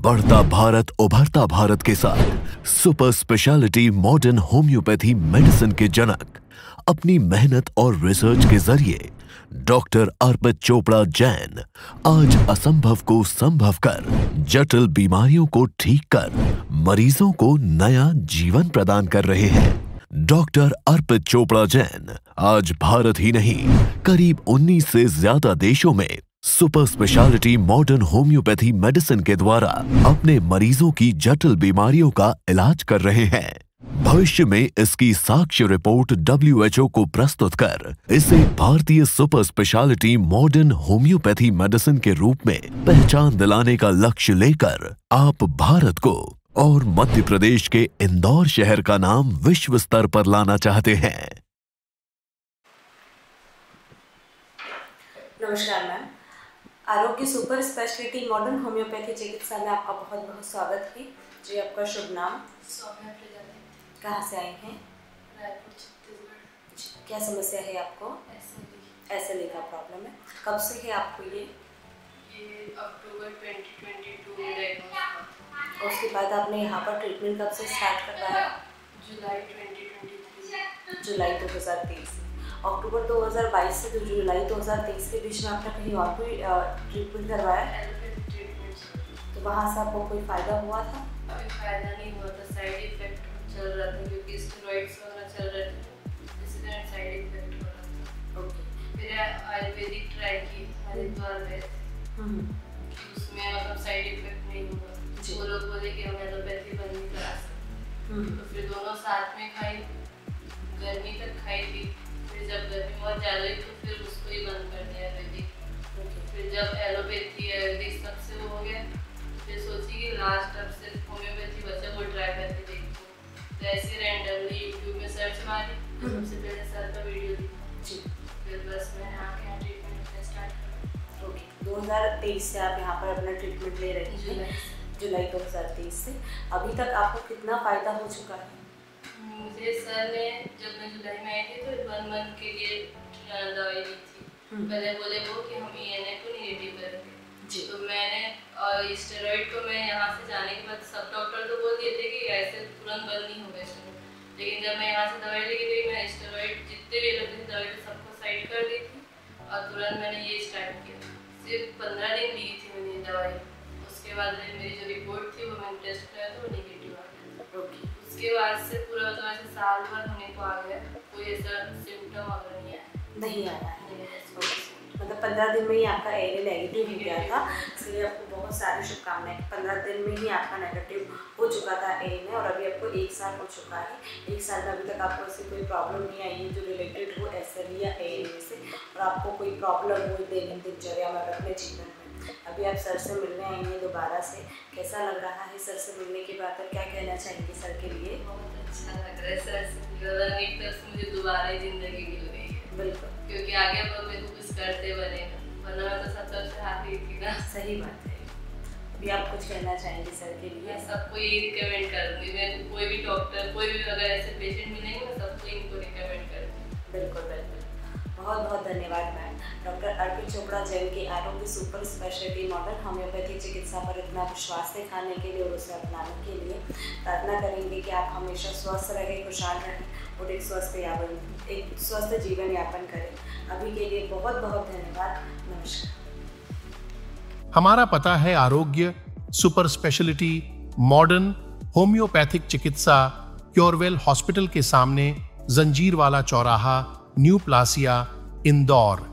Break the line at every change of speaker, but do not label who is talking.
बढ़ता भारत उभरता भारत के साथ super speciality modern homeopathy medicine के जनक अपनी मेहनत और रिसर्च के जरिए डॉक्टर अर्पित चोपड़ा जैन आज असंभव को संभव कर जटिल बीमारियों को ठीक कर मरीजों को नया जीवन प्रदान कर रहे हैं। डॉक्टर अर्पित चोपड़ा जैन आज भारत ही नहीं करीब 19 से ज्यादा देशों में super speciality modern homeopathy medicine के द्वारा अपने मरीजों की जटिल बीमारियों का इलाज कर रहे हैं। भविष्य में इसकी साक्ष्य रिपोर्ट WHO को प्रस्तुत कर इसे भारतीय super speciality modern homeopathy medicine के रूप में पहचान दिलाने का लक्ष्य लेकर आप भारत को और मध्य प्रदेश के इंदौर शहर का नाम विश्व स्तर पर लाना चाहते हैं।
नमस्कार मैम, आरोग्य सुपर स्पेशलिटी मॉडर्न होम्योपैथी चिकित्सा में आपका बहुत बहुत स्वागत है। जी, आपका शुभ नाम?
सौम्या प्रजापति।
कहाँ से आए हैं?
रायपुर, छत्तीसगढ़।
क्या समस्या है आपको? SLE का प्रॉब्लम है। कब से है आपको ये?
अक्टूबर 2022 में डायग्नोस हुआ।
उसके बाद आपने यहाँ पर ट्रीटमेंट कब से स्टार्ट करवाया?
जुलाई 2023।
जुलाई 2023। अक्टूबर 2022 से जुलाई 2023 के बीच में आपने कहीं और कोई ट्रीटमेंट करवाया?
Allopathic treatment.
तो वहाँ से आपको कोई फ़ायदा हुआ था?
अभी फ़ायदा नहीं हुआ था, साइड इफेक्ट चल रहा था क्योंकि स्टेरॉइड्स वगैरह चल रहे थे, इसलिए साइड इफेक्ट हो रहा था।
ओके।
फिर आयुर्वेदिक ट्राई की, हरिद्वार गए थे, उसमें मतलब साइड इफेक्ट नहीं हुआ। वो लोग बोले कि हम एलोपैथी बंद नहीं करा सकते, तो फिर दोनों साथ में खाई, गर्मी तक खाई थी। फिर जब गर्मी बहुत ज़्यादा हुई तो फिर उसको ही बंद कर दिया आयुर्वेदिक। फिर जब एलोपैथी आयुर्वेदिक सबसे वो हो गया, फिर सोची कि लास्ट अब सिर्फ होम्योपैथी बचा, वो ट्राई करके देखो। तो ऐसे रैंडमली यूट्यूब में सर्च मारी, सबसे पहले सर का वीडियो देखा, फिर बस मैंने आके यहाँ ट्रीटमेंट अपना स्टार्ट किया।
ओके। 2023 से आप यहाँ पर अपना ट्रीटमेंट ले रहे हैं? जुलाई 2023 से। अभी तक आपको कितना फ़ायदा हो चुका है?
मुझे सर ने जब मैं जुलाई में आई थी तो 1 मंथ के लिए दवाई दी थी। पहले बोले वो कि हम ENA को निगेटिव करेंगे, तो मैंने और स्टेरॉइड को मैं यहाँ से जाने के बाद सब डॉक्टर तो बोल दिए थे कि ऐसे तुरंत बंद नहीं होगा स्टेरॉइड, लेकिन जब मैं यहाँ से दवाई लेके गई, मैं स्टेरॉइड जितने भी एलोपैथी दवाई थी सबको साइड कर दी थी और तुरंत मैंने ये स्टार्ट किया। सिर्फ 15 दिन ली थी मैंने ये दवाई। उसके बाद मेरी जो रिपोर्ट थी वो मैंने टेस्ट कराया तो वो निगेटिव आ गया। उसके बाद से पूरा मतलब ऐसे साल भर होने को आ गया, कोई ऐसा सिम्टम वगैरह नहीं आया है।
मतलब 15 दिन में ही आपका ANA नेगेटिव हो गया था, इसलिए आपको बहुत सारी शुभकामनाएं। 15 दिन में ही आपका नेगेटिव हो चुका था ANA और अभी आपको 1 साल हो चुका है। 1 साल में अभी तक आपको ऐसी कोई प्रॉब्लम नहीं आई है जो रिलेटेड हो SLE या ANA से, और आपको कोई प्रॉब्लम हो दिनचर्या में अपने जीवन में। अभी आप सर से मिलने आई हैं दोबारा से, कैसा लग रहा है सर से मिलने के बाद, और क्या कहना चाहेंगे सर के लिए?
बहुत अच्छा लग रहा है सर से, एक तरफ से मुझे दोबारा ही जिंदगी मिल गई है।
बिल्कुल,
क्योंकि आगे अब मेरे को कुछ करते बनेगा, वरना मैं तो सब तरफ से हार गई थी ना।
सही बात है। अभी आप कुछ कहना चाहेंगे सर के लिए?
मैं सबको यही रिकमेंड करूँगी, मैं कोई भी डॉक्टर, कोई भी अगर ऐसे पेशेंट मिलेंगे मैं सबको इनको रिकमेंड करूँगी।
बिल्कुल बिल्कुल। बहुत बहुत धन्यवाद मैम, डॉक्टर अर्पित चोपड़ा जैन के Aarogya super speciality modern homeopathy चिकित्सा पर इतना विश्वास दिखाने के लिए और उसे अपनाने के लिए। प्रार्थना करेंगे कि आप हमेशा स्वस्थ रहें, खुशहाल रहें और एक स्वस्थ जीवन यापन करें। अभी के लिए बहुत बहुत धन्यवाद। नमस्कार।
हमारा पता है आरोग्य सुपर स्पेशलिटी मॉडर्न होम्योपैथिक चिकित्सा क्योरवेल हॉस्पिटल के सामने, जंजीरवाला चौराहा, न्यू प्लासिया, इंदौर।